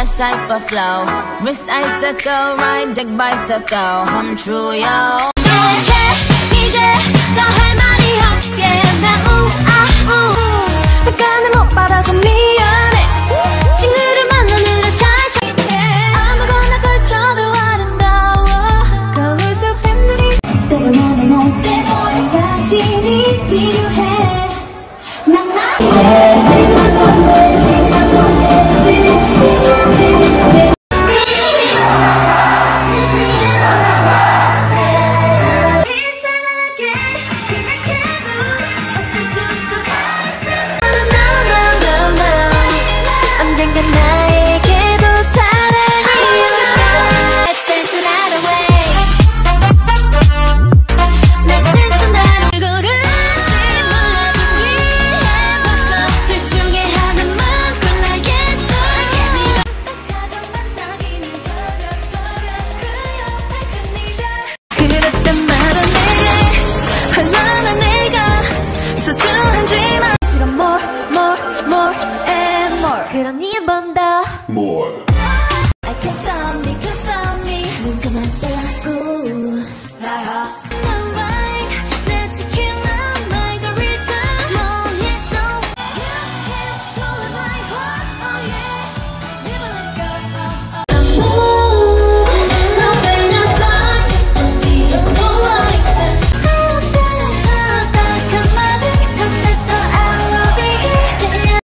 fresh type of flow. Wrist icicle, ride deck bicycle. Come true, yo. 이제 더 할 말이 없게 나 우아우. 시간을 못 받아서 미안.